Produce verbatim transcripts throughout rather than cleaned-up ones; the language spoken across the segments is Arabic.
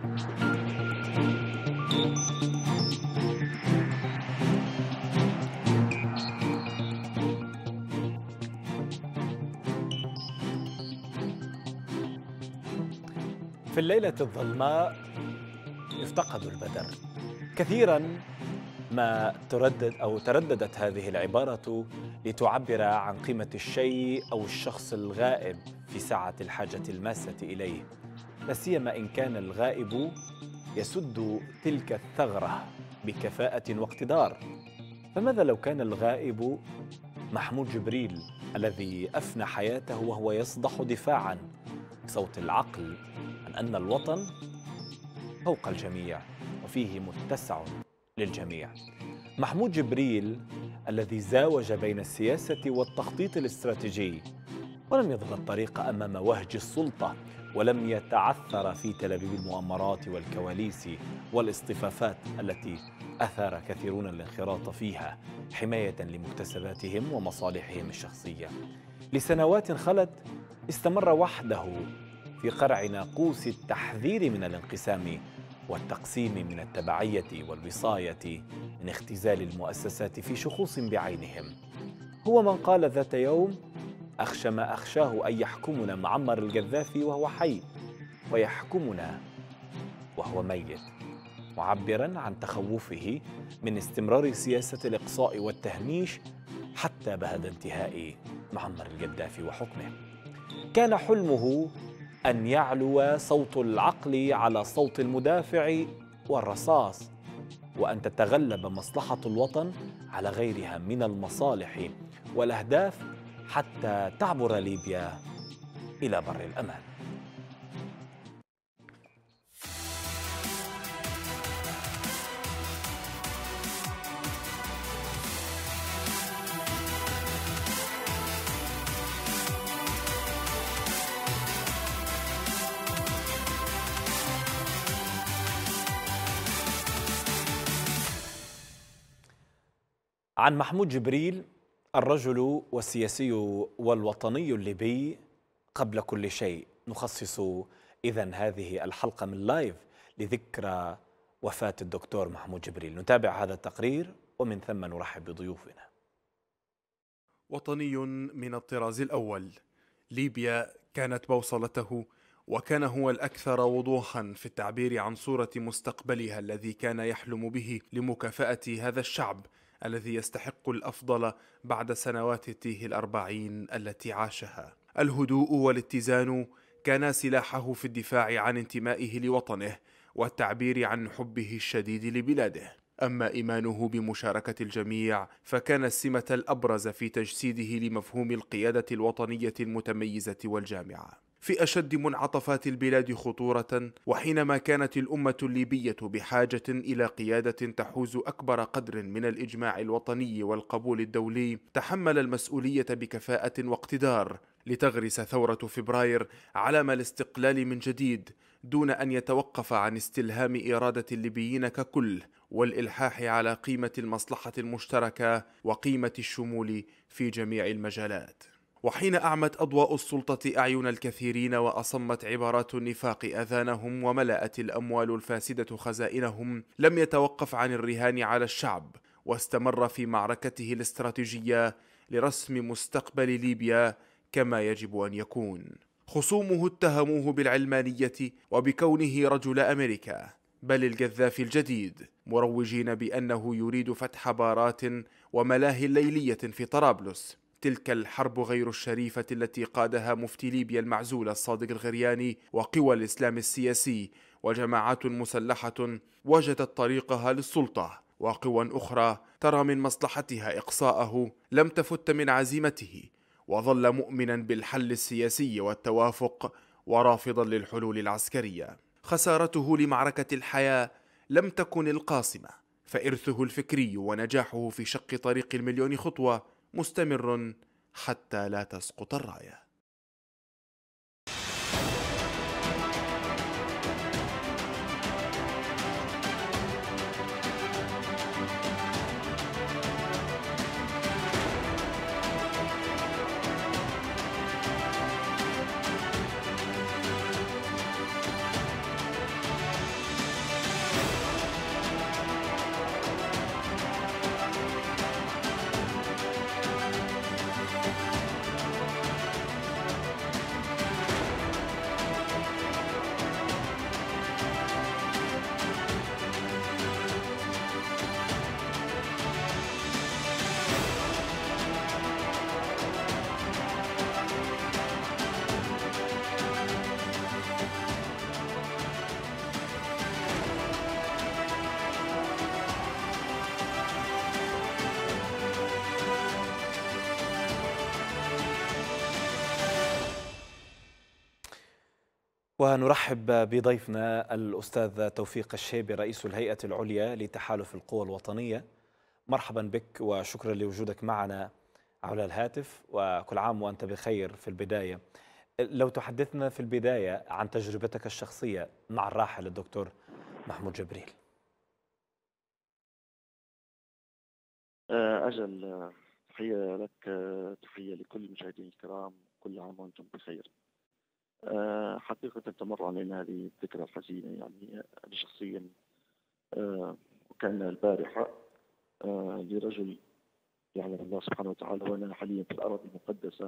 في الليلة الظلماء يفتقد البدر. كثيرا ما تردد أو ترددت هذه العبارة لتعبر عن قيمة الشيء أو الشخص الغائب في ساعة الحاجة الماسة إليه، لا سيما إن كان الغائب يسد تلك الثغرة بكفاءة واقتدار. فماذا لو كان الغائب محمود جبريل الذي أفنى حياته وهو يصدح دفاعاً بصوت العقل عن أن الوطن فوق الجميع وفيه متسع للجميع؟ محمود جبريل الذي زاوج بين السياسة والتخطيط الاستراتيجي ولم يضغ الطريق أمام وهج السلطة، ولم يتعثر في تلابيب المؤامرات والكواليس والاصطفافات التي أثار كثيرون الانخراط فيها حماية لمكتسباتهم ومصالحهم الشخصية. لسنوات خلت استمر وحده في قرع ناقوس التحذير من الانقسام والتقسيم من التبعية والوصاية من اختزال المؤسسات في شخوص بعينهم. هو من قال ذات يوم: أخشى ما أخشاه أن يحكمنا معمر القذافي وهو حي ويحكمنا وهو ميت، معبراً عن تخوفه من استمرار سياسة الإقصاء والتهميش حتى بعد انتهاء معمر القذافي وحكمه. كان حلمه أن يعلو صوت العقل على صوت المدافع والرصاص، وأن تتغلب مصلحة الوطن على غيرها من المصالح والأهداف حتى تعبر ليبيا إلى بر الأمان. عن محمود جبريل، الرجل والسياسي والوطني الليبي قبل كل شيء، نخصص إذن هذه الحلقة من لايف لذكرى وفاة الدكتور محمود جبريل. نتابع هذا التقرير ومن ثم نرحب بضيوفنا. وطني من الطراز الأول، ليبيا كانت بوصلته، وكان هو الأكثر وضوحا في التعبير عن صورة مستقبلها الذي كان يحلم به لمكافأة هذا الشعب الذي يستحق الأفضل بعد سنوات التيه الأربعين التي عاشها. الهدوء والاتزان كانا سلاحه في الدفاع عن انتمائه لوطنه والتعبير عن حبه الشديد لبلاده. أما إيمانه بمشاركة الجميع فكان السمة الأبرز في تجسيده لمفهوم القيادة الوطنية المتميزة والجامعة. في أشد منعطفات البلاد خطورة، وحينما كانت الأمة الليبية بحاجة إلى قيادة تحوز أكبر قدر من الإجماع الوطني والقبول الدولي، تحمل المسؤولية بكفاءة واقتدار لتغرس ثورة فبراير علم الاستقلال من جديد، دون أن يتوقف عن استلهام إرادة الليبيين ككل والإلحاح على قيمة المصلحة المشتركة وقيمة الشمول في جميع المجالات. وحين أعمت أضواء السلطة أعين الكثيرين وأصمت عبارات النفاق أذانهم وملأت الأموال الفاسدة خزائنهم، لم يتوقف عن الرهان على الشعب، واستمر في معركته الاستراتيجية لرسم مستقبل ليبيا كما يجب أن يكون. خصومه اتهموه بالعلمانية وبكونه رجل أمريكا، بل القذافي الجديد، مروجين بأنه يريد فتح بارات وملاهي ليلية في طرابلس، تلك الحرب غير الشريفة التي قادها مفتي ليبيا المعزول الصادق الغرياني وقوى الإسلام السياسي وجماعات مسلحة وجدت طريقها للسلطة، وقوى أخرى ترى من مصلحتها إقصاءه لم تفت من عزيمته، وظل مؤمنا بالحل السياسي والتوافق ورافضا للحلول العسكرية. خسارته لمعركة الحياة لم تكن القاصمة، فإرثه الفكري ونجاحه في شق طريق المليون خطوة مستمر حتى لا تسقط الراية. ونرحب بضيفنا الأستاذ توفيق الشيبي رئيس الهيئة العليا لتحالف القوى الوطنية. مرحبا بك وشكرا لوجودك معنا على الهاتف، وكل عام وأنت بخير. في البداية لو تحدثنا في البداية عن تجربتك الشخصية مع الراحل الدكتور محمود جبريل. أجل، تحية لك، تحية لكل المشاهدين الكرام، كل عام وأنتم بخير. حقيقة تمر علينا هذه الذكرى الحزينة، يعني أنا شخصيا وكان البارحة لرجل يعلم الله سبحانه وتعالى وأنا حاليا في الأرض المقدسة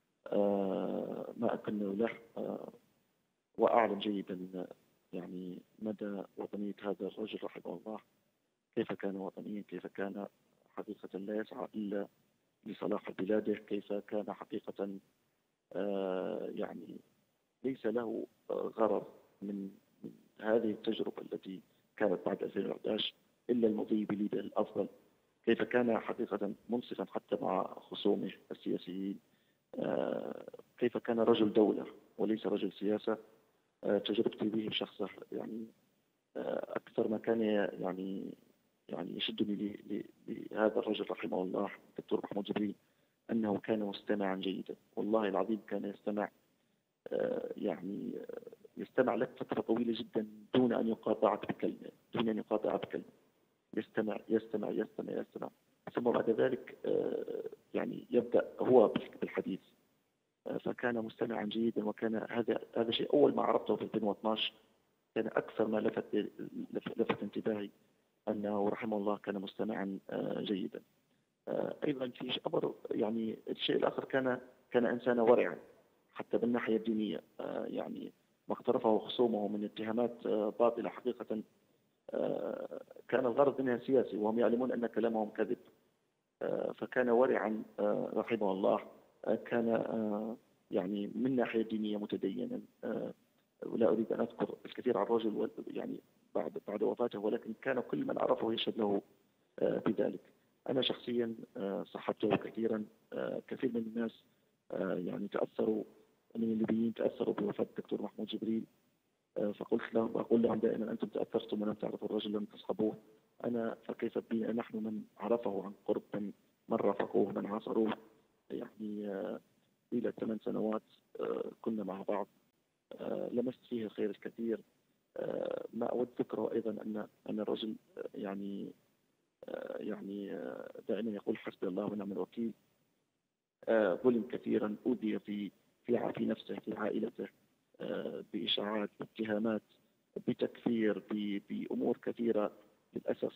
ما أكنه له، وأعلم جيدا يعني مدى وطنية هذا الرجل رحمه الله، كيف كان وطنيا، كيف كان حقيقة لا يسعى إلا لصلاح بلاده، كيف كان حقيقة يعني ليس له غرض من من هذه التجربة التي كانت بعد ألفين وأحد عشر إلا المضي بليبيا الأفضل، كيف كان حقيقة منصفا حتى مع خصومه السياسيين، كيف كان رجل دولة وليس رجل سياسة. تجربتي به شخصه يعني أكثر ما كان يعني يعني يشدني لهذا الرجل رحمه الله الدكتور محمود جبريل أنه كان مستمعا جيدا، والله العظيم كان يستمع يعني يستمع لك فترة طويلة جدا دون أن يقاطعك بكلمة، دون أن يقاطعك بكلمة، يستمع يستمع يستمع يستمع ثم بعد ذلك يعني يبدأ هو بالحديث. فكان مستمعا جيدا، وكان هذا هذا شيء أول ما عرفته في ألفين واثناشر كان أكثر ما لفت لفت انتباهي أنه رحمه الله كان مستمعا جيدا. أيضا في أمر يعني الشيء الآخر كان كان إنسانا ورعا حتى بالناحية الدينية، يعني ما اقترفه خصومه من اتهامات باطلة حقيقة كان الغرض منها سياسي وهم يعلمون أن كلامهم كذب، فكان ورعا رحمه الله، كان يعني من ناحية دينية متدينا، ولا أريد أن أذكر الكثير عن الرجل يعني بعد بعد وفاته، ولكن كان كل من عرفه يشهد له بذلك. أنا شخصيا صحبته كثيرا، كثير من الناس يعني تأثروا من الليبيين تأثروا بوفاة الدكتور محمود جبريل، فقلت لهم أقول لهم دائما أنتم تأثرتم ولم تعرفوا الرجل، لم تصحبوه. أنا فكيف بنا نحن من عرفه عن قرب، من من رافقوه، من عاصروه، يعني إلى ثمان سنوات كنا مع بعض، لمست فيه الخير الكثير. ما أود ذكره أيضا أن أن الرجل يعني يعني دائما يقول حسبي الله ونعم الوكيل. ظلم كثيرا، أوذي في في في نفسه، في عائلته، بإشاعات، باتهامات، بتكفير، بأمور كثيرة للأسف.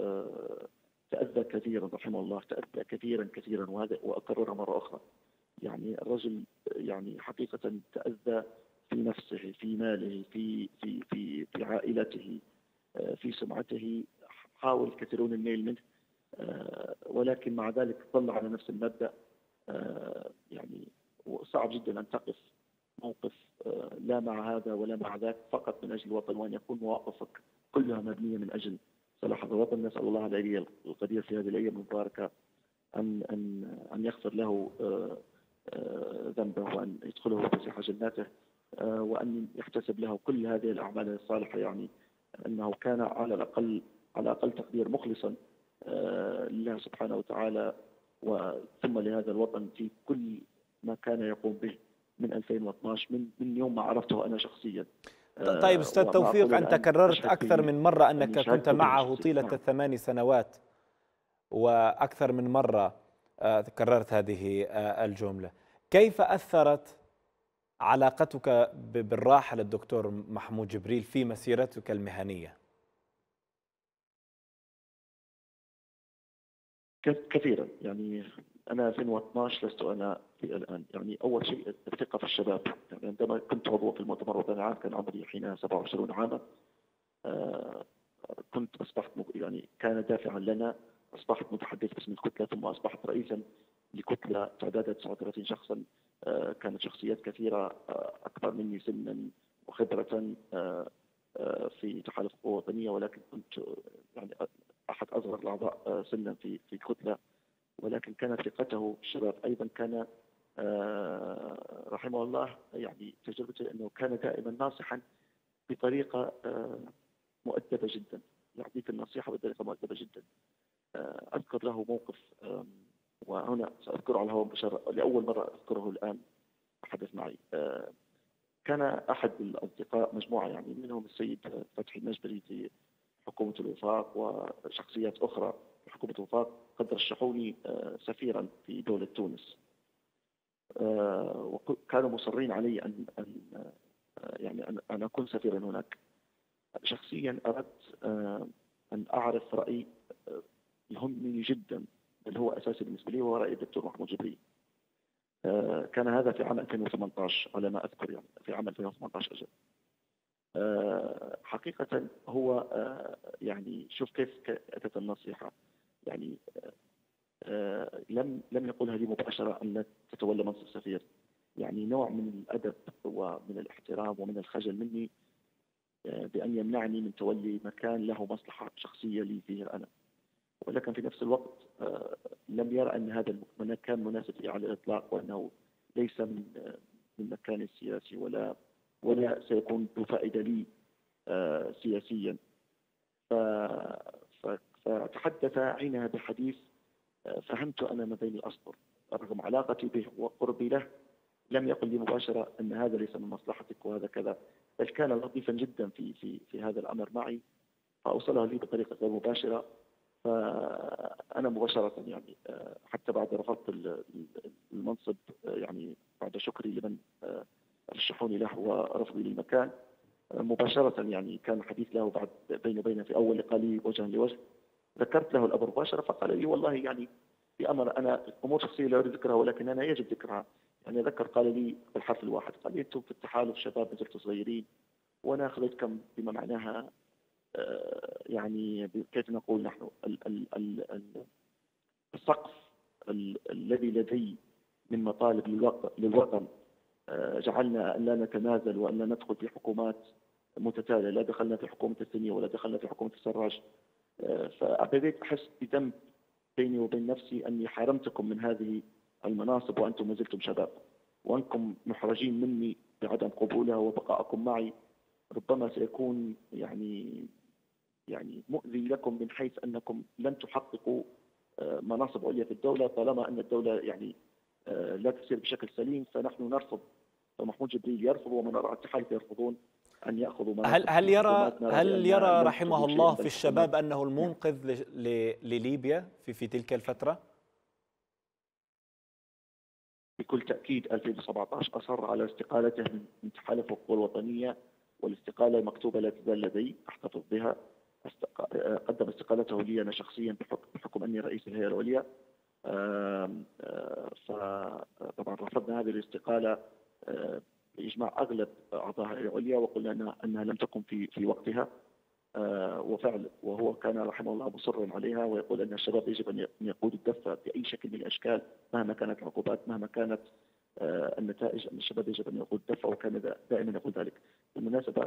تأذى كثيرا رحمه الله، تأذى كثيرا كثيرا، وهذا وأكررها مرة أخرى. يعني الرجل يعني حقيقة تأذى في نفسه، في ماله، في في في في عائلته، في سمعته، حاول كثيرون النيل منه، ولكن مع ذلك ظل على نفس المبدأ. يعني صعب جدا أن تقف موقف لا مع هذا ولا مع ذاك فقط من أجل الوطن، وأن يكون مواقفك كلها مبنية من أجل صلاح الوطن. نسأل الله العلي القدير في هذه الأيام المباركة أن أن أن يغفر له ذنبه، وأن يدخله فسيح جناته، وأن يحتسب له كل هذه الأعمال الصالحة، يعني أنه كان على الأقل على أقل تقدير مخلصا لله سبحانه وتعالى وثم لهذا الوطن في كل ما كان يقوم به من ألفين واثناشر، من من يوم ما عرفته أنا شخصيا. طيب أستاذ توفيق، أنت كررت أكثر من مرة أنك كنت معه طيلة نعم. الثمان سنوات، وأكثر من مرة كررت هذه الجملة. كيف أثرت علاقتك بالراحل الدكتور محمود جبريل في مسيرتك المهنية؟ كثيرا، يعني أنا ألفين واثناشر لست أنا في الآن. يعني أول شيء الثقة في الشباب، يعني عندما كنت عضو في المؤتمر الوطني العام كان عمري حينها سبعة وعشرين عاما، آه كنت أصبحت يعني كان دافعا لنا، أصبحت متحدث باسم الكتلة، ثم أصبحت رئيسا لكتلة تعدادها تسعة وثلاثين شخصا. آه كانت شخصيات كثيرة آه أكبر مني سنا وخبرة آه آه في تحالف القوى الوطنية، ولكن كنت يعني أحد أصغر الأعضاء سنا في في الكتلة، ولكن كانت ثقته الشباب. أيضا كان رحمه الله يعني تجربته أنه كان دائما ناصحا بطريقة مؤدبة جدا، يعطيك النصيحة بطريقة مؤدبة جدا. أذكر له موقف، وهنا سأذكره على الهواء مباشرة لأول مرة أذكره الآن حدث معي. كان أحد الأصدقاء مجموعة يعني منهم السيد فتحي المجبري في حكومة الوفاق وشخصيات أخرى في حكومة الوفاق قد رشحوني سفيرا في دولة تونس، وكانوا مصرين علي أن أن يعني أن أكون سفيرا هناك. شخصيا أردت أن أعرف رأي يهمني جدا بل هو أساسي بالنسبة لي، وهو رأي الدكتور محمود جبري. كان هذا في عام ألفين وثمانية عشر على ما أذكر، يعني في عام ألفين وثمانية عشر أجل. حقيقة هو يعني شوف كيف أتت النصيحة، يعني لم لم يقولها لي مباشرة أن لا تتولى منصب سفير، يعني نوع من الأدب ومن الاحترام ومن الخجل مني بأن يمنعني من تولي مكان له مصلحة شخصية لي فيه أنا، ولكن في نفس الوقت لم يرى أن هذا المكان مناسب لي على الإطلاق، وأنه ليس من من مكان سياسي ولا ولا سيكون ذو فائدة لي سياسيا. فتحدث حينها بحديث فهمت أنا ما بين الأسطر، رغم علاقتي به وقربي له لم يقل لي مباشرة أن هذا ليس من مصلحتك وهذا كذا، بل كان لطيفا جدا في في في هذا الأمر معي، فأوصلها لي بطريقة غير مباشرة. فأنا مباشرة يعني حتى بعد رفضت المنصب، يعني بعد شكري لمن رشحوني له ورفضي للمكان مباشرة، يعني كان حديث له بعد بيني وبينه في أول لقاء لي وجها لوجه، ذكرت له الأمر مباشرة فقال لي والله يعني في أمر أنا أمور شخصية لا أريد ذكرها ولكن أنا يجب ذكرها. يعني ذكر قال لي بالحرف الواحد، قال لي أنتم في التحالف شباب نزلتوا صغيرين وأنا أخذتكم بما معناها يعني كيف نقول نحن السقف الذي لدي من مطالب للوطن جعلنا أن لا نتنازل وأن لا ندخل في حكومات متتالية، لا دخلنا في حكومة الثانية ولا دخلنا في حكومة السراج. فأبديت أحس بذنب بيني وبين نفسي أني حرمتكم من هذه المناصب وأنتم ما زلتم شباب، وأنكم محرجين مني بعدم قبولها، وبقاءكم معي ربما سيكون يعني يعني مؤذي لكم من حيث أنكم لن تحققوا مناصب عليا في الدولة طالما أن الدولة يعني لا تسير بشكل سليم. فنحن نرفض، ومحمود جبريل يرفض، ومن وراء التحالف يرفضون أن يأخذوا مناصب. هل هل يرى هل يرى رحمه الله في الشباب أنه المنقذ لليبيا في في تلك الفترة؟ بكل تأكيد ألفين وسبعة عشر أصر على استقالته من تحالف القوى الوطنية، والاستقالة مكتوبة لا تزال لدي أحتفظ بها. قدم استقالته لي أنا شخصيا بحكم, بحكم أني رئيس الهيئة العليا. فطبعا رفضنا هذه الاستقالة بإجماع أغلب أعضاء الهيئة العليا، وقلنا أنها, أنها لم تكن في في وقتها، وفعل وهو كان رحمه الله مصرا عليها، ويقول أن الشباب يجب أن يقود الدفة بأي شكل من الأشكال مهما كانت العقوبات مهما كانت النتائج، أن الشباب يجب أن يقود الدفة، وكان دائما يقول ذلك. بالمناسبة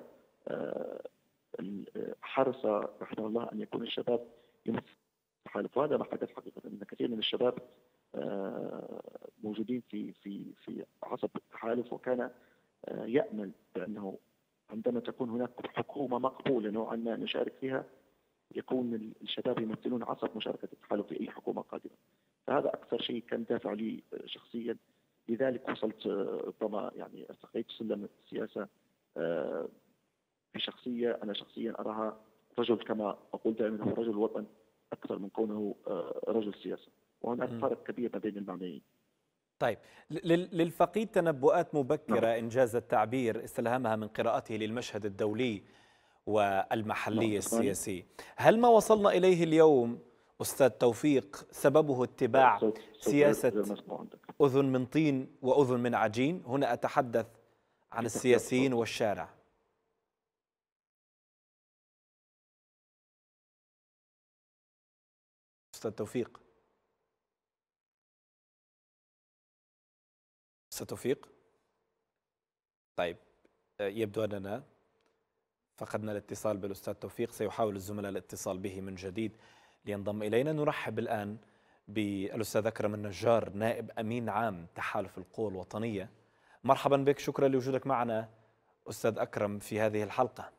حرص رحمه الله أن يكون الشباب يمثل التحالف، وهذا ما حدث حقيقة، أن كثير من الشباب موجودين في في في عصب التحالف، وكان يأمل بأنه عندما تكون هناك حكومة مقبولة نوعا ما نشارك فيها يكون الشباب يمثلون عصب مشاركة التحالف في أي حكومة قادمة. فهذا أكثر شيء كان دافع لي شخصيا، لذلك وصلت ربما يعني ارتقيت سلم السياسة في شخصية أنا شخصيا أراها رجل، كما أقول دائما هو رجل وطن أكثر من كونه رجل سياسة، وهناك فرق كبير ما بين المعنيين. طيب، للفقيد تنبؤات مبكرة نعم. إنجاز التعبير استلهمها من قراءته للمشهد الدولي والمحلي نعم. السياسي. هل ما وصلنا إليه اليوم أستاذ توفيق سببه اتباع صوت صوت سياسة أذن من طين وأذن من عجين؟ هنا أتحدث عن السياسيين والشارع. أستاذ توفيق أستاذ توفيق طيب، يبدو أننا فقدنا الاتصال بالأستاذ توفيق. سيحاول الزملاء الاتصال به من جديد لينضم إلينا. نرحب الآن بالأستاذ أكرم النجار، نائب أمين عام تحالف القوى الوطنية، مرحبا بك، شكرا لوجودك معنا أستاذ أكرم في هذه الحلقة.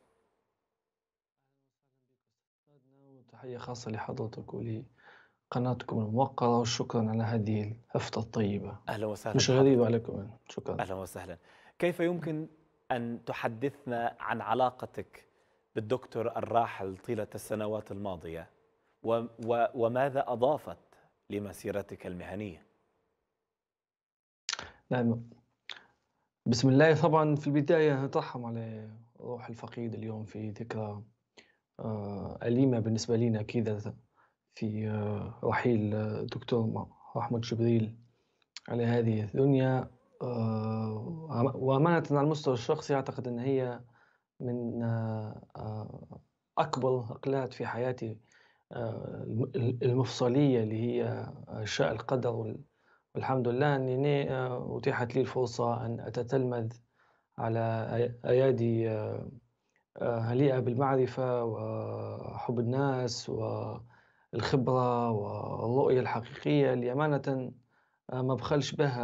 تحية خاصة لحضرتك ولقناتكم الموقرة، وشكرا على هذه الهفة الطيبة. أهلا وسهلا مش غريبة بحضرتك. عليكم. شكرا. أهلا وسهلا. كيف يمكن أن تحدثنا عن علاقتك بالدكتور الراحل طيلة السنوات الماضية و و وماذا أضافت لمسيرتك المهنية؟ نعم، بسم الله. طبعا في البداية نترحم على روح الفقيد اليوم في ذكرى آه، أليمة بالنسبة لنا أكيد، في آه، رحيل آه، الدكتور محمود جبريل على هذه الدنيا. آه، وأمانة على المستوى الشخصي أعتقد أن هي من آه، آه، أكبر النقلات في حياتي، آه، الم- المفصلية، اللي هي آه، شاء القدر وال- والحمد لله أنني آه، أتيحت لي الفرصة أن أتتلمذ على أي- أيادي آه، آه، مليئة بالمعرفة وحب الناس والخبرة والرؤية الحقيقية اللي أمانة آه، ما بخلش بها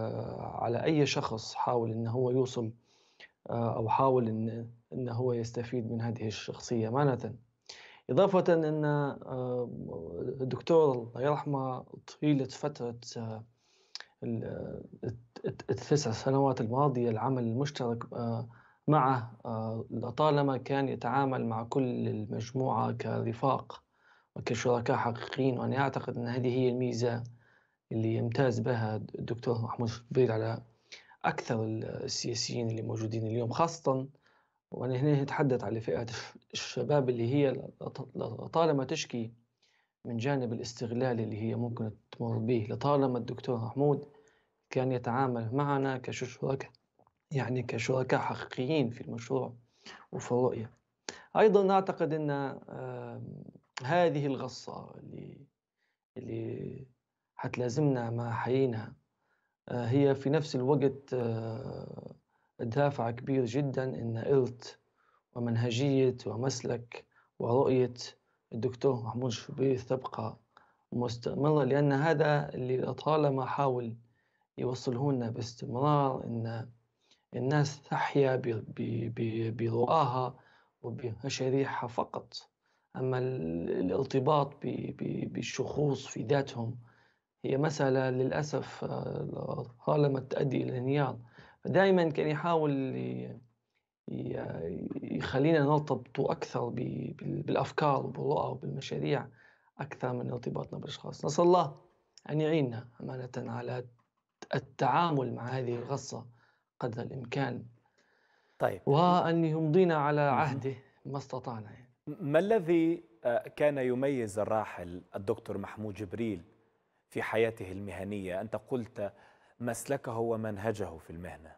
على أي شخص حاول أنه هو يوصل آه، أو حاول أن أنه هو يستفيد من هذه الشخصية أمانة. إضافة أن آه، الدكتور الله يرحمه طيلة فترة آه، ال- الت- التسع سنوات الماضية العمل المشترك آه، معه، آه، لطالما كان يتعامل مع كل المجموعة كرفاق وكشركاء حقيقيين. وأنا أعتقد أن هذه هي الميزة اللي يمتاز بها الدكتور محمود جبريل على أكثر السياسيين اللي موجودين اليوم، خاصة وأنا هنا أتحدث على فئة الشباب اللي هي لطالما تشكي من جانب الاستغلال اللي هي ممكن تمر به. لطالما الدكتور محمود كان يتعامل معنا كشركاء، يعني كشركاء حقيقيين في المشروع وفي الرؤية. أيضا أعتقد أن آه، هذه الغصة اللي اللي حتلازمنا مع حيينا آه، هي في نفس الوقت آه، دافع كبير جدا أن إرث ومنهجية ومسلك ورؤية الدكتور محمود شبير تبقى مستمرة، لأن هذا اللي طالما حاول يوصله لنا باستمرار، أن الناس تحيا ب- ب- ب- برؤاها وبمشاريعها فقط، أما ال- الارتباط ب- ب- بالشخوص في ذاتهم هي مسألة للأسف آه، طالما تؤدي إلى الانهيار. دائما كان يحاول ي- ي- يخلينا نرتبط أكثر ب- بال- بالأفكار وبالرؤى وبالمشاريع أكثر من ارتباطنا بالأشخاص. نسأل الله أن يعيننا أمانة على التعامل مع هذه الغصة قدر الإمكان، طيب، وأن يمضينا على مهم. عهده ما استطعنا يعني. ما الذي آه، كان يميز الراحل الدكتور محمود جبريل في حياته المهنية؟ أنت قلت مسلكه ومنهجه في المهنة.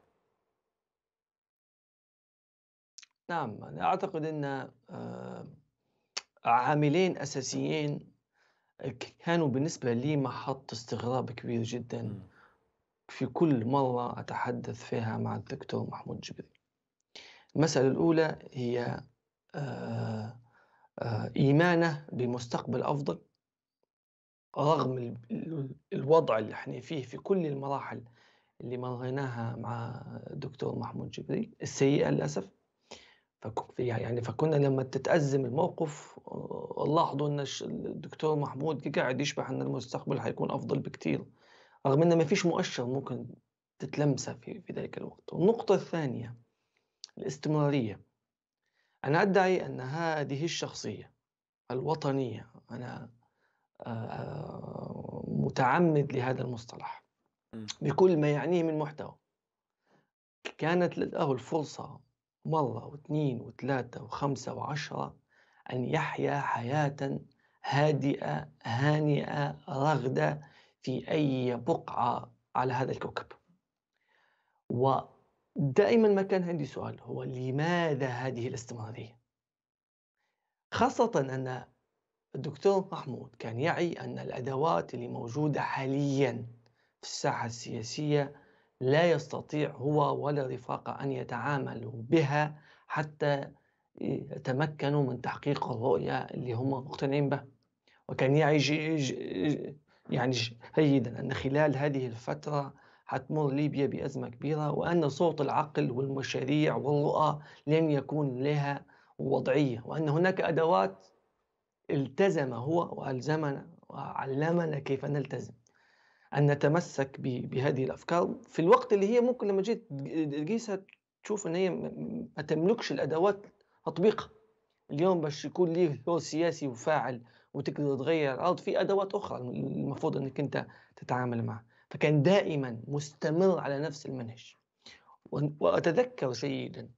نعم، أنا أعتقد أن آه، عاملين أساسيين كانوا بالنسبة لي محط استغراب كبير جدا مم. في كل مرة أتحدث فيها مع الدكتور محمود جبريل. المسألة الأولى هي آه، آه، إيمانه بمستقبل أفضل رغم ال- ال- الوضع اللي احنا فيه في كل المراحل اللي مريناها مع الدكتور محمود جبريل السيئة للأسف. فك- يعني فكنا لما تتأزم الموقف آه، نلاحظوا أن الش- الدكتور محمود قاعد يشبح أن المستقبل حيكون أفضل بكتير، رغم أن ما فيش مؤشر ممكن تتلمسه في في ذلك الوقت. والنقطة الثانية الاستمرارية. أنا أدعي أن هذه الشخصية الوطنية، أنا آه، متعمد لهذا المصطلح مم. بكل ما يعنيه من محتوى، كانت له الفرصة مرة واثنين وثلاثة وخمسة وعشرة أن يحيا حياة هادئة هانئة رغدة في أي بقعة على هذا الكوكب. ودائما ما كان عندي سؤال، هو لماذا هذه الاستمرارية؟ خاصة أن الدكتور محمود كان يعي أن الأدوات اللي موجودة حاليا في الساحة السياسية لا يستطيع هو ولا رفاقه أن يتعاملوا بها حتى يتمكنوا من تحقيق الرؤية اللي هم مقتنعين بها. وكان يعي ج- ج- يعني جيدا أن خلال هذه الفترة حتمر ليبيا بأزمة كبيرة، وأن صوت العقل والمشاريع والرؤى لن يكون لها وضعية، وأن هناك أدوات التزم هو وألزمنا وعلمنا كيف نلتزم، أن نتمسك ب- بهذه الأفكار في الوقت اللي هي ممكن لما جيت تقيسها تشوف أن هي م- ما تملكش الأدوات تطبيقها. اليوم باش يكون ليه دور سياسي وفاعل وتقدر تغير الأرض في أدوات أخرى المفروض أنك أنت تتعامل معها، فكان دائما مستمر على نفس المنهج. وأن- وأتذكر جيدا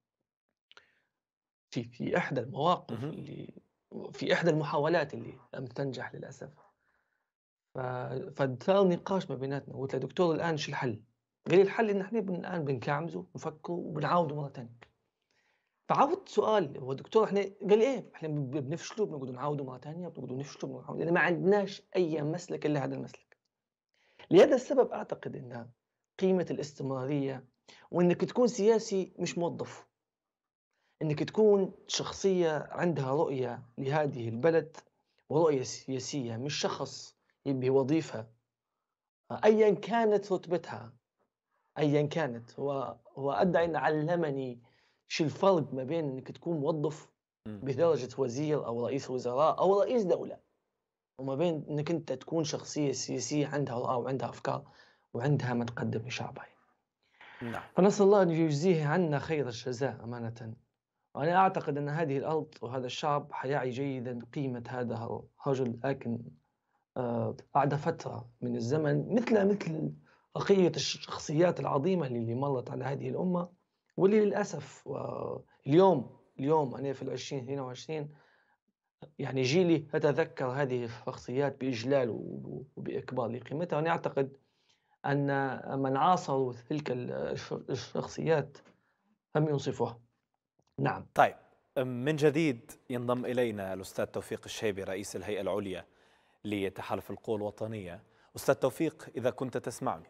في في إحدى المواقف مهم. اللي في إحدى المحاولات اللي لم تنجح للأسف، ف- فصار نقاش ما بيناتنا، قلت له دكتور الآن شو الحل؟ قال لي الحل إن إحنا بن- الآن بنكعمزه ونفكه وبنعاوده مرة ثانية. فعاودت سؤال، هو دكتور إحنا قال لي إيه إحنا ب- بنفشله بنقعد نعاوده مرة ثانية بنقعد نفشله بنعاوده، لأن ما عندناش أي مسلك إلا هذا المسلك. لهذا السبب أعتقد أن قيمة الاستمرارية، وإنك تكون سياسي مش موظف، إنك تكون شخصية عندها رؤية لهذه البلد ورؤية سياسية، مش شخص يبي وظيفة أيا كانت رتبتها، أيا كانت. هو هو أدعي أن علمني شو الفرق ما بين إنك تكون موظف مم. بدرجة وزير أو رئيس وزراء أو رئيس دولة، وما بين إنك أنت تكون شخصية سياسية عندها رؤى وعندها أفكار وعندها ما تقدم لشعبها. نعم. فنسأل الله أن يجزيه عنا خير الجزاء أمانة. وأنا أعتقد أن هذه الأرض وهذا الشعب حيعي جيدا قيمة هذا الرجل، لكن آه، بعد فترة من الزمن مثل مثل بقية الشخصيات العظيمة اللي اللي مرت على هذه الأمة، واللي للأسف آه، اليوم اليوم أنا في العشرين اثنين وعشرين يعني جيلي أتذكر هذه الشخصيات بإجلال وب- وبإكبار لقيمتها. وأنا أعتقد أن من عاصروا تلك الش- الشخصيات لم ينصفوها. نعم. طيب، من جديد ينضم إلينا الأستاذ توفيق الشيبي رئيس الهيئة العليا لتحالف القوى الوطنية. أستاذ توفيق، إذا كنت تسمعني.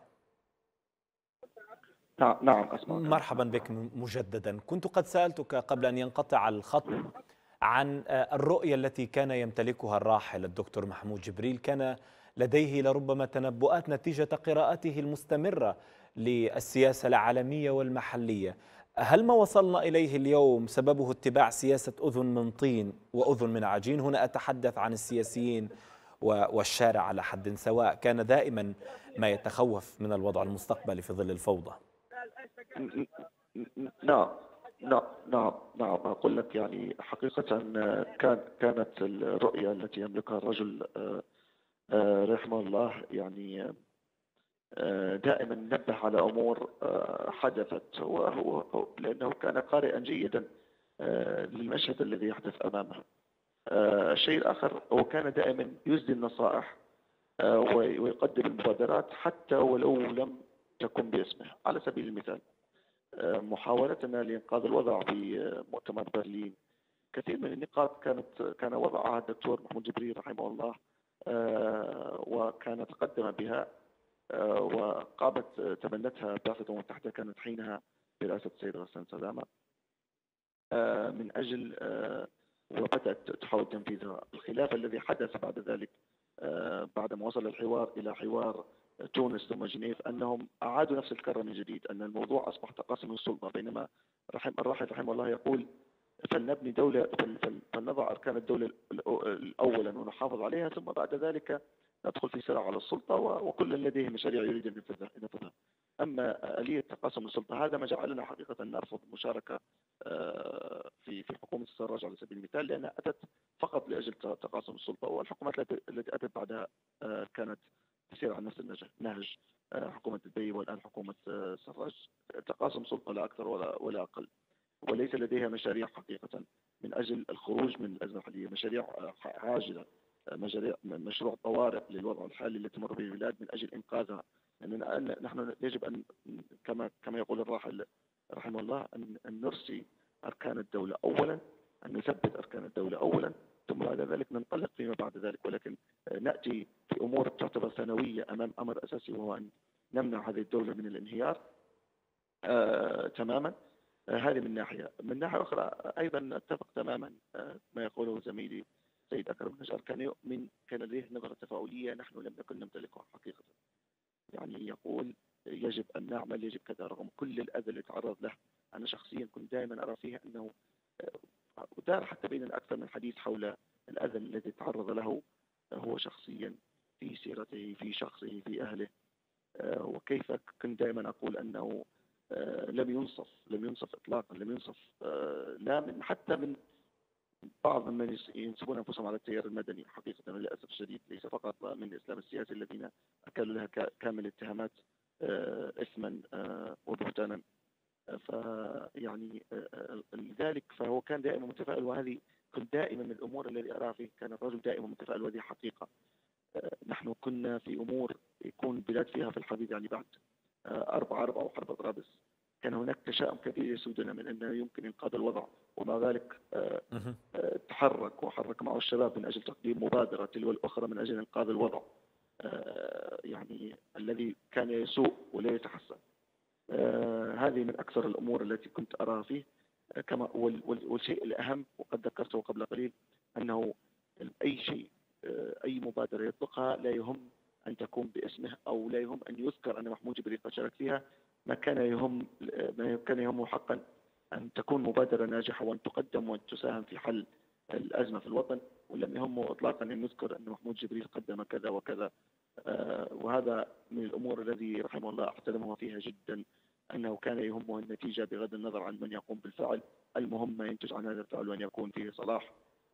نعم نعم أسمعك. مرحبا بك مجددا. كنت قد سألتك قبل أن ينقطع الخط عن الرؤية التي كان يمتلكها الراحل الدكتور محمود جبريل. كان لديه لربما تنبؤات نتيجة قراءته المستمرة للسياسة العالمية والمحلية. هل ما وصلنا إليه اليوم سببه اتباع سياسة أذن من طين وأذن من عجين؟ هنا أتحدث عن السياسيين والشارع على حد سواء. كان دائما ما يتخوف من الوضع المستقبلي في ظل الفوضى. نعم نعم نعم نعم أقول لك يعني حقيقة كان كانت الرؤية التي يملكها الرجل آه، آه، رحمه الله يعني آه، دائما نبه على أمور آه، حدثت، وهو هو- لأنه كان قارئا جيدا آه، للمشهد الذي يحدث أمامه. آه، الشيء الآخر هو كان دائما يسدي النصائح آه، وي- ويقدم المبادرات حتى ولو لم تكن باسمه. على سبيل المثال آه، محاولتنا لإنقاذ الوضع في مؤتمر برلين، كثير من النقاط كانت كان وضعها الدكتور محمود جبريل رحمه الله آه، وكان تقدم بها آه، وقامت تبنتها بعثة الأمم المتحدة كانت حينها برئاسة السيد غسان سلامة آه، من أجل آه، وبدأت تحاول تنفيذها. الخلاف الذي حدث بعد ذلك آه، بعد ما وصل الحوار إلى حوار تونس ثم جنيف أنهم أعادوا نفس الكرة من جديد، أن الموضوع أصبح تقاسم السلطة، بينما رحم الراحل رحمه الله يقول فلنبني دولة فل- فل- فلنضع أركان الدولة الأ- أولا ونحافظ عليها، ثم بعد ذلك ندخل في صراع على السلطة، و- وكل لديه مشاريع يريد أن ينفذها ينفذها. أما آلية تقاسم السلطة هذا ما جعلنا حقيقة نرفض المشاركة آه، في في حكومة السراج على سبيل المثال، لأنها أتت فقط لأجل ت- تقاسم السلطة، والحكومات التي التي أتت بعدها آه، كانت تسير على نفس النهج نهج آه، حكومة البي والآن حكومة آه، السراج، تقاسم سلطة لا أكثر ولا ولا أقل، وليس لديها مشاريع حقيقة من أجل الخروج من الأزمة الحالية، مشاريع آه، عاجلة، آه، مشاريع مشروع طوارئ للوضع الحالي الذي تمر به البلاد من أجل إنقاذها. لأننا نحن يجب أن كما كما يقول الراحل رحمه الله أن أن نرسي أركان الدولة أولا، أن نثبت أركان الدولة أولا، ثم بعد ذلك ننطلق فيما بعد ذلك. ولكن آه، نأتي في أمور تعتبر ثانوية أمام أمر أساسي، وهو أن نمنع هذه الدولة من الانهيار آه، تماما. آه، هذه من ناحية. من ناحية أخرى أيضا أتفق تماما آه، ما يقوله زميلي سيد أكرم النجار، كان يؤمن، كان لديه نظرة تفاؤلية نحن لم نكن نمتلكها حقيقة. يعني يقول يجب أن نعمل، يجب كذا، رغم كل الأذى اللي تعرض له. أنا شخصيا كنت دائما أرى فيه أنه ودار حتى بيننا أكثر من حديث حول الأذى الذي تعرض له هو شخصيا في سيرته، في شخصه، في أهله، وكيف كنت دائما أقول أنه لم ينصف لم ينصف إطلاقا، لم ينصف لا من حتى من بعض من ينسبون أنفسهم على التيار المدني. حقيقة للأسف الشديد ليس فقط من الإسلام السياسي الذين أكلوا لها كامل الاتهامات إثما وبهتانا. فيعني لذلك فهو كان دائما متفائل، وهذه كنت دائما من الأمور الذي أراها فيه، كان الرجل دائما متفائل، وهذه حقيقة. نحن كنا في أمور يكون البلاد فيها في الحديث يعني بعد أربعة أربعة أو حرب طرابلس كان هناك تشاؤم كثير يسودنا من أنه يمكن إنقاذ الوضع، ومع ذلك تحرك وحرك معه الشباب من أجل تقديم مبادرة تلو الأخرى من أجل إنقاذ الوضع يعني الذي كان يسوء ولا يتحسن. هذه من أكثر الأمور التي كنت أراها فيه. كما والشيء الأهم وقد ذكرته قبل قليل أنه أي شيء أي مبادرة يطلقها لا يهم أن تكون باسمه أو لا يهم أن يذكر أن محمود جبريل قد شارك فيها، ما كان يهم ما كان يهمه حقا أن تكون مبادرة ناجحة وأن تقدم وأن تساهم في حل الأزمة في الوطن، ولم يهمه إطلاقا أن يذكر أن محمود جبريل قدم كذا وكذا. وهذا من الأمور الذي رحمه الله احترمه فيها جدا، أنه كان يهمه النتيجة بغض النظر عن من يقوم بالفعل، المهم ما ينتج عن هذا الفعل وأن يكون فيه صلاح.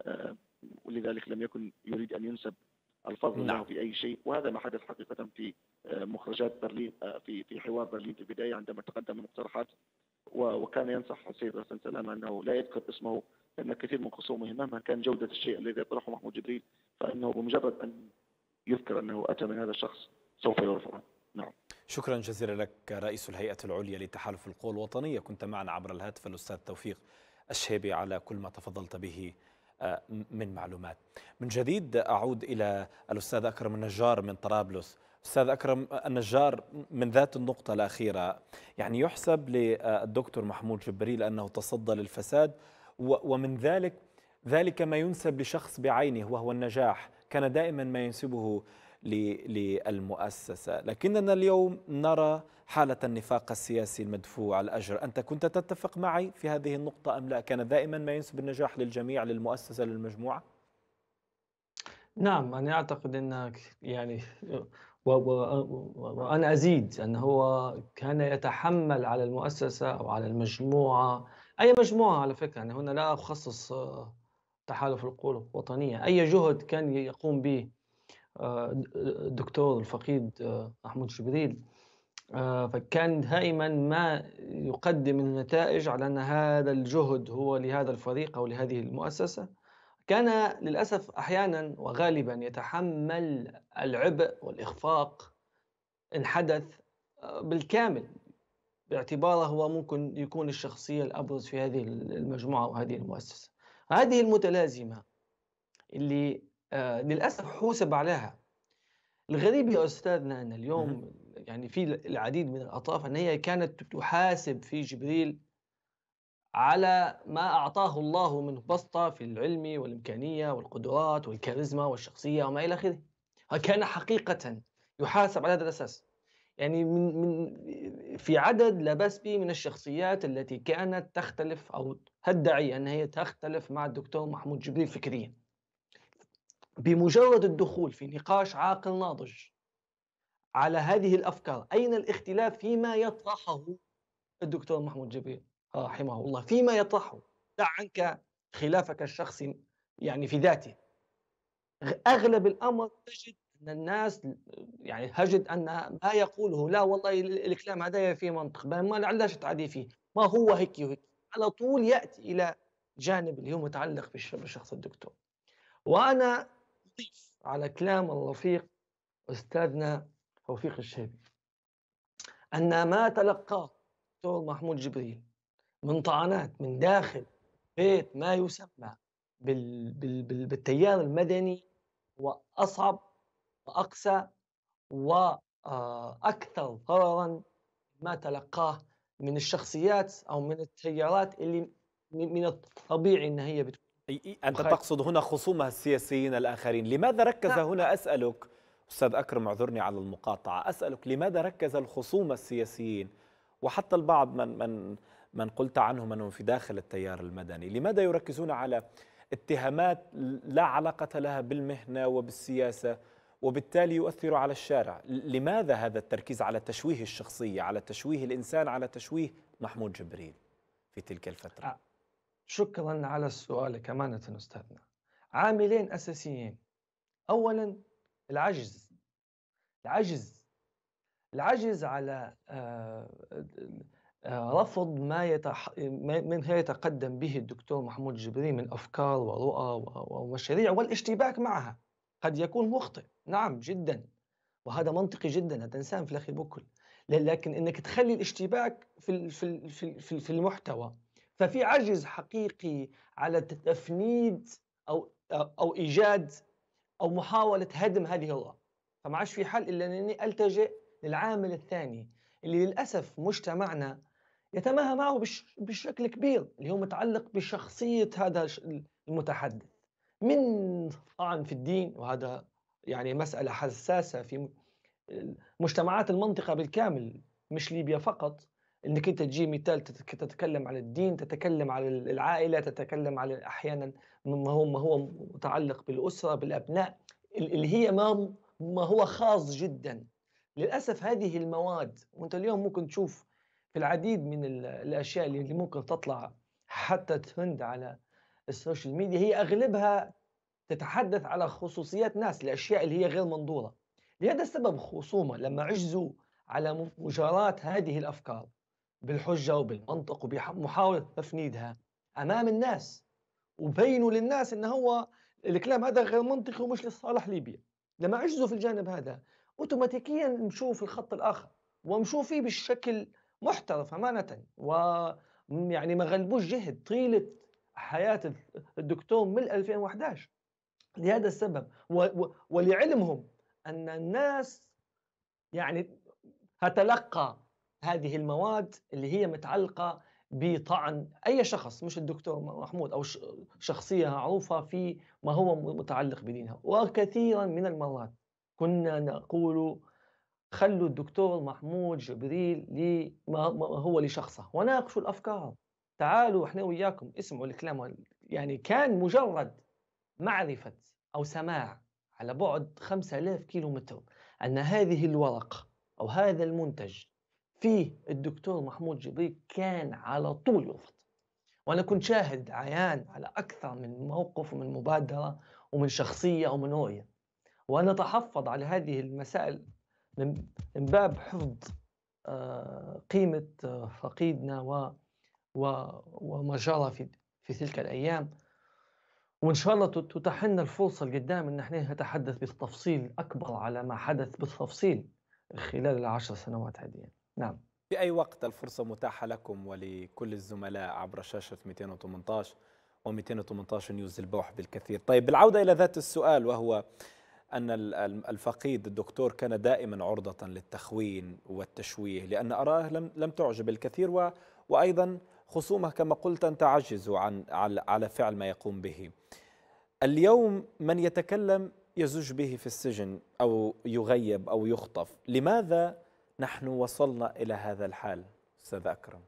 ولذلك لم يكن يريد أن ينسب الفضل له في أي شيء. وهذا ما حدث حقيقة في مخرجات برلين، في في حوار برلين في البداية عندما تقدم المقترحات، وكان ينصح السيد رسول سلام أنه لا يذكر اسمه، لأن كثير من خصومه مهما كان جودة الشيء الذي يطرحه محمود جبريل فإنه بمجرد أن يذكر أنه أتى من هذا الشخص سوف يرفعه. نعم. شكرا جزيلا لك رئيس الهيئة العليا لتحالف القوى الوطنية، كنت معنا عبر الهاتف الأستاذ توفيق الشهيبي على كل ما تفضلت به من معلومات. من جديد أعود إلى الأستاذ أكرم النجار من طرابلس. أستاذ أكرم النجار، من ذات النقطة الأخيرة، يعني يحسب للدكتور محمود جبريل أنه تصدى للفساد، ومن ذلك ذلك ما ينسب لشخص بعينه وهو النجاح، كان دائما ما ينسبه للمؤسسة، لكننا اليوم نرى حالة النفاق السياسي المدفوع الأجر. أنت كنت تتفق معي في هذه النقطة أم لا؟ كان دائما ما ينسب النجاح للجميع، للمؤسسة، للمجموعة؟ نعم، أنا أعتقد أن يعني و و وأنا أزيد أن هو كان يتحمل على المؤسسة أو على المجموعة، أي مجموعة على فكرة، يعني هنا لا أخصص تحالف القوى الوطنية، أي جهد كان يقوم به الدكتور الفقيد محمود جبريل، فكان دائما ما يقدم النتائج على أن هذا الجهد هو لهذا الفريق أو لهذه المؤسسة. كان للأسف أحيانا وغالبا يتحمل العبء والإخفاق إن حدث بالكامل، باعتباره هو ممكن يكون الشخصية الأبرز في هذه المجموعة وهذه المؤسسة. هذه المتلازمة اللي آه للأسف حوسب عليها. الغريب يا أستاذنا أن اليوم يعني في العديد من الأطراف أن هي كانت تحاسب في جبريل على ما أعطاه الله من بسطة في العلم والإمكانية والقدرات والكاريزما والشخصية وما إلى آخره، وكان حقيقة يحاسب على هذا الأساس. يعني من من في عدد لا بأس به من الشخصيات التي كانت تختلف أو تدعي أن هي تختلف مع الدكتور محمود جبريل فكريا، بمجرد الدخول في نقاش عاقل ناضج على هذه الأفكار، أين الاختلاف فيما يطرحه الدكتور محمود جبريل رحمه الله، فيما يطرحه، دع عنك خلافك الشخصي يعني في ذاته. أغلب الأمر تجد أن الناس يعني تجد أن ما يقوله لا والله الكلام هذا فيه منطق، ما لعلاش تعدي فيه، ما هو هيك وهيك، على طول يأتي إلى جانب اللي هو متعلق بالشخص الدكتور. وأنا أضيف على كلام الرفيق أستاذنا توفيق الشهيبي أن ما تلقاه الدكتور محمود جبريل من طعنات من داخل بيت ما يسمى بال بال بال بالتيار المدني هو أصعب وأقسى وأكثر ضرراً ما تلقاه من الشخصيات أو من التيارات اللي من الطبيعي أن هي بتكون. أنت تقصد هنا خصومها السياسيين الآخرين. لماذا ركز لا. هنا أسألك أستاذ أكرم اعذرني على المقاطعة، أسألك لماذا ركز الخصوم السياسيين وحتى البعض من من من قلت عنهم أنهم في داخل التيار المدني، لماذا يركزون على اتهامات لا علاقة لها بالمهنة وبالسياسة وبالتالي يؤثر على الشارع؟ لماذا هذا التركيز على تشويه الشخصية، على تشويه الإنسان، على تشويه محمود جبريل في تلك الفترة؟ ع- شكرا على السؤال كمانة أستاذنا. عاملين أساسيين. أولا العجز العجز العجز على آه، آه، رفض ما يتح... ما- من هي يتقدم به الدكتور محمود جبريل من أفكار ورؤى و- ومشاريع، والاشتباك معها. قد يكون مخطئ، نعم جدا، وهذا منطقي جدا، هذا إنسان في الأخير بكل، لكن إنك تخلي الاشتباك في ال- في ال- في ال- في ال- في المحتوى، ففي عجز حقيقي على تفنيد أو أو إيجاد أو محاولة هدم هذه الرؤى. فما عادش في حل إلا أنني ألتجئ للعامل الثاني اللي للأسف مجتمعنا يتماهى معه بش بشكل كبير، اللي هو متعلق بشخصية هذا الش- المتحدث، من طعن في الدين، وهذا يعني مسألة حساسة في مجتمعات المنطقة بالكامل، مش ليبيا فقط. انك انت تجي مثال تتك- تتكلم على الدين، تتكلم على العائلة، تتكلم على احيانا ما هو ما هو متعلق بالأسرة بالأبناء، ال- اللي هي ما ما هو خاص جدا. للأسف هذه المواد، وانت اليوم ممكن تشوف في العديد من ال- الأشياء اللي اللي ممكن تطلع حتى ترند على السوشيال ميديا، هي أغلبها تتحدث على خصوصيات ناس، الأشياء اللي هي غير منظورة. لهذا السبب خصومة لما عجزوا على مجاراة هذه الأفكار بالحجة وبالمنطق وبمحاولة تفنيدها أمام الناس، وبينوا للناس أنه هو الكلام هذا غير منطقي ومش لصالح ليبيا، لما عجزوا في الجانب هذا أوتوماتيكيا مشوا في الخط الآخر ومشوا فيه بشكل محترف أمانة، ويعني ما غلبوش جهد طيلة حياة الدكتور من ألفين وأحد عشر. لهذا السبب و و ولعلمهم أن الناس يعني تتلقى هذه المواد اللي هي متعلقة بطعن أي شخص، مش الدكتور محمود أو ش- شخصية معروفة في ما هو متعلق بدينها. وكثيرا من المرات كنا نقول خلوا الدكتور محمود جبريل لما ما هو لشخصه وناقشوا الأفكار، تعالوا احنا وياكم اسمعوا الكلام. يعني كان مجرد معرفة أو سماع على بعد خمسة آلاف كيلو متر أن هذه الورقة أو هذا المنتج فيه الدكتور محمود جبريل كان على طول يرفض. وأنا كنت شاهد عيان على أكثر من موقف ومن مبادرة ومن شخصية ومن رؤية، وأنا أتحفظ على هذه المسائل من من باب حفظ آه، قيمة آه، فقيدنا و و- وما جرى في في تلك الأيام. وإن شاء الله تت- تتاح لنا الفرصة القدام إن احنا نتحدث بتفصيل أكبر على ما حدث بالتفصيل خلال العشر سنوات هذه. نعم. في أي وقت الفرصة متاحة لكم ولكل الزملاء عبر شاشة مئتين وثمانية عشر و مئتين وثمانية عشر نيوز البوح بالكثير. طيب بالعودة إلى ذات السؤال، وهو أن ال- ال- الفقيد الدكتور كان دائما عرضة للتخوين والتشويه، لأن أراه لم لم تعجب الكثير، و وأيضا خصومه كما قلت أنت عجزوا عن على على فعل ما يقوم به. اليوم من يتكلم يزج به في السجن أو يغيب أو يخطف. لماذا نحن وصلنا إلى هذا الحال أستاذ أكرم؟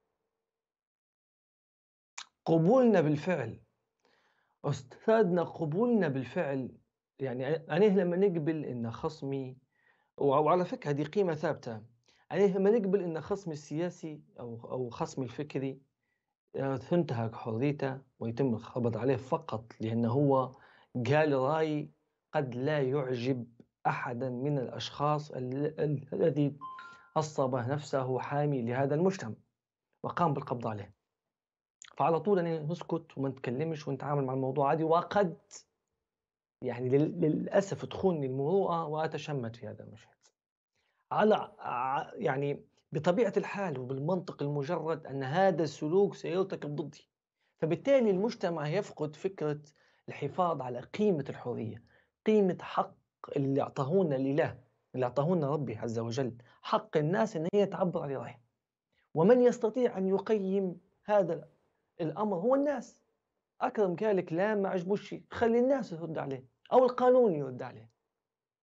قبولنا بالفعل أستاذنا، قبولنا بالفعل. يعني أنا لما نقبل إن خصمي، وعلى فكرة هذه قيمة ثابتة، أنا لما نقبل إن خصمي السياسي أو أو خصمي الفكري آه، تنتهك حريته ويتم القبض عليه فقط لأنه هو قال رأي قد لا يعجب أحدا من الأشخاص ال- ال- الذي أصب نفسه حامي لهذا المجتمع وقام بالقبض عليه، فعلى طول أن نسكت وما نتكلمش ونتعامل مع الموضوع عادي. وقد يعني لل- للأسف تخونني المروءة وأتشمت في هذا المشهد على ع- يعني بطبيعة الحال وبالمنطق المجرد أن هذا السلوك سيرتكب ضدي. فبالتالي المجتمع يفقد فكرة الحفاظ على قيمة الحرية، قيمة حق اللي أعطاهونا الإله، اللي أعطاهونا ربي عز وجل، حق الناس أن هي تعبر عن رأيها. ومن يستطيع أن يقيم هذا الأمر هو الناس. أكرم قالك لا ما عجبوش شيء، خلي الناس يرد عليه أو القانون يرد عليه.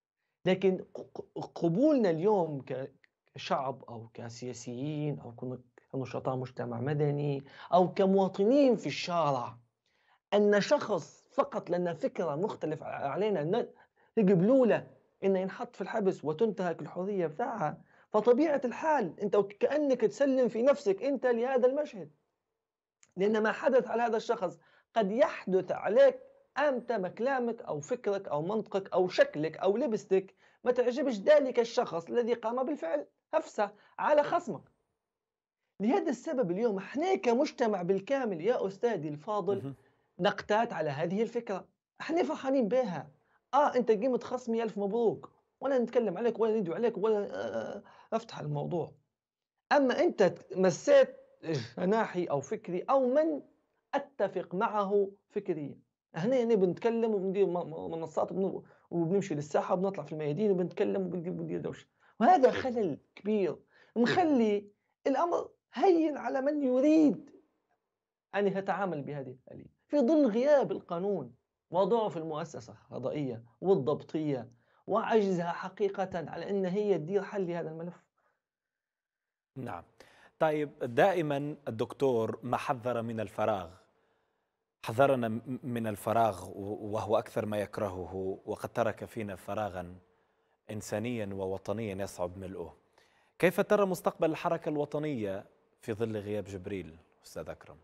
لكن قبولنا اليوم كشعب أو كسياسيين أو كنشطاء مجتمع مدني أو كمواطنين في الشارع أن شخص فقط لأن فكرة مختلف علينا يقبلوا له إنه ينحط في الحبس وتنتهك الحرية بتاعها، فطبيعة الحال أنت كأنك تسلم في نفسك أنت لهذا المشهد، لأن ما حدث على هذا الشخص قد يحدث عليك أمتى ما كلامك أو فكرك أو منطقك أو شكلك أو لبستك ما تعجبش ذلك الشخص الذي قام بالفعل نفسه على خصمك. لهذا السبب اليوم احنا كمجتمع بالكامل يا أستاذي الفاضل نقتات على هذه الفكرة، احنا فرحانين بها. اه انت قيمة خصمي الف مبروك، ولا نتكلم عليك ولا ندعو عليك ولا آه افتح الموضوع. اما انت مسيت جناحي او فكري او من اتفق معه فكريا، هنا هنا بنتكلم وبندير منصات وبنمشي للساحة وبنطلع في الميادين وبنتكلم وبندير دوشة، وهذا خلل كبير مخلي الامر هين على من يريد ان يتعامل بهذه الآلية في ظل غياب القانون وضعف المؤسسة القضائية والضبطية وعجزها حقيقة على أن هي تدير حل لهذا الملف. نعم. طيب دائما الدكتور ما حذر من الفراغ، حذرنا من الفراغ وهو أكثر ما يكرهه، وقد ترك فينا فراغا إنسانيا ووطنيا يصعب ملؤه. كيف ترى مستقبل الحركة الوطنية في ظل غياب جبريل أستاذ أكرم؟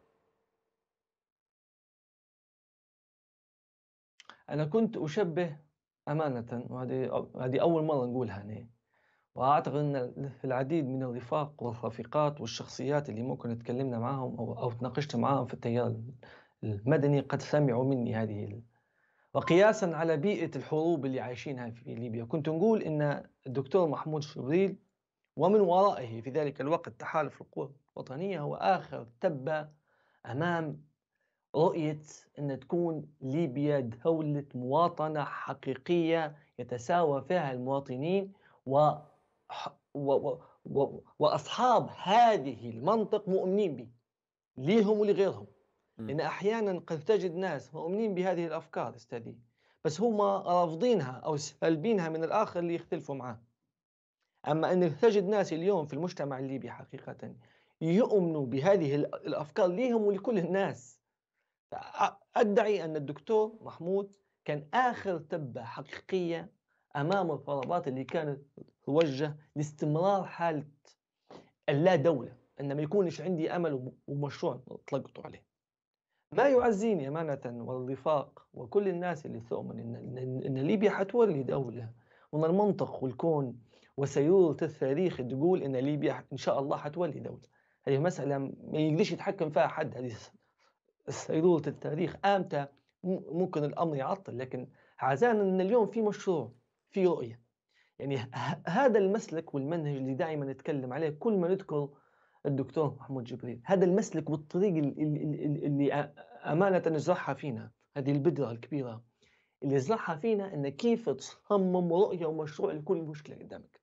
أنا كنت أشبه أمانة، وهذه هذه أول مرة نقولها أنا، وأعتقد أن العديد من الرفاق والرفيقات والشخصيات اللي ممكن تكلمنا معهم أو أو تناقشت معهم في التيار المدني قد سمعوا مني هذه. وقياسا على بيئة الحروب اللي عايشينها في ليبيا كنت نقول أن الدكتور محمود جبريل ومن ورائه في ذلك الوقت تحالف القوى الوطنية هو آخر تبة أمام رؤية أن تكون ليبيا دولة مواطنة حقيقية يتساوى فيها المواطنين و... و... و... و... وأصحاب هذه المنطق مؤمنين به ليهم ولغيرهم. لأن أحيانا قد تجد ناس مؤمنين بهذه الأفكار استاذي بس هم رافضينها أو سلبينها من الآخر اللي يختلفوا معاه. أما أن تجد ناس اليوم في المجتمع الليبي حقيقة يؤمنوا بهذه الأفكار ليهم ولكل الناس. أدعي أن الدكتور محمود كان آخر تبة حقيقية أمام الضربات اللي كانت توجه لاستمرار حالة اللا دولة، أن ما يكونش عندي أمل ومشروع طلقته عليه. ما يعزيني أمانة والرفاق وكل الناس اللي تؤمن إن, إن ليبيا حتولي دولة، وأن المنطق والكون وسيورة التاريخ تقول إن ليبيا إن شاء الله حتولي دولة. هذه مسألة ما يقدرش يتحكم فيها حد، هذه سيرورة التاريخ آمتى ممكن الأمر يعطل، لكن عزانا أن اليوم في مشروع في رؤية. يعني هذا المسلك والمنهج اللي دائما نتكلم عليه كل ما نذكر الدكتور محمود جبريل، هذا المسلك والطريق اللي أمانة نزرعها فينا، هذه البذرة الكبيرة اللي يزرعها فينا أن كيف تصمم رؤية ومشروع لكل مشكلة قدامك.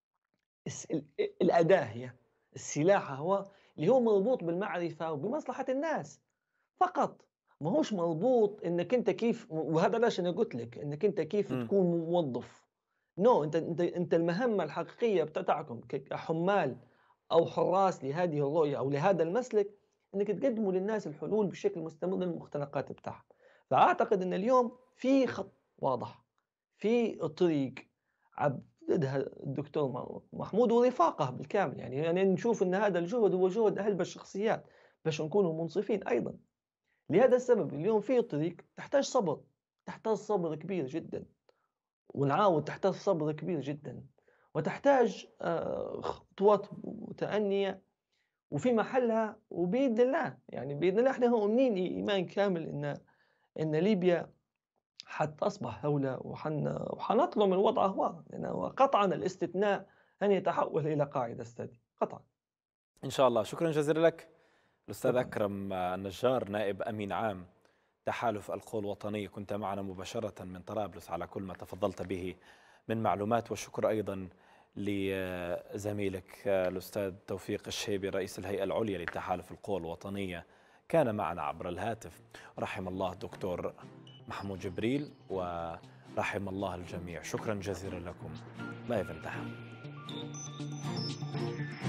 الأداة هي السلاح هو اللي هو مربوط بالمعرفة وبمصلحة الناس فقط، ما هوش مربوط انك انت كيف، وهذا ليش انا قلت لك انك انت كيف م. تكون موظف. نو no, انت انت انت المهمه الحقيقيه بتاعكم كحمال او حراس لهذه الرؤيه او لهذا المسلك انك تقدموا للناس الحلول بشكل مستمر للمختلقات بتاعها. فاعتقد ان اليوم في خط واضح في الطريق عبدها الدكتور محمود ورفاقه بالكامل. يعني, يعني نشوف ان هذا الجهد هو جهد اهل الشخصيات باش نكونوا منصفين ايضا. لهذا السبب اليوم في طريق تحتاج صبر، تحتاج صبر كبير جدا، ونعاود تحتاج صبر كبير جدا، وتحتاج خطوات متأنية وفي محلها. وبإذن الله يعني بإذن الله احنا مؤمنين إيمان كامل إن إن ليبيا حتصبح دولة وحن وحنطلب الوضع هو، لأنه قطعا الاستثناء أن يتحول إلى قاعدة استدي قطعا. إن شاء الله. شكرا جزيلا لك الأستاذ أكرم النجار نائب أمين عام تحالف القوى الوطنية، كنت معنا مباشرة من طرابلس على كل ما تفضلت به من معلومات. والشكر أيضا لزميلك الأستاذ توفيق الشيبي رئيس الهيئة العليا لتحالف القوى الوطنية، كان معنا عبر الهاتف. رحم الله الدكتور محمود جبريل رحم الله الجميع. شكرا جزيلا لكم. لايف انتهى.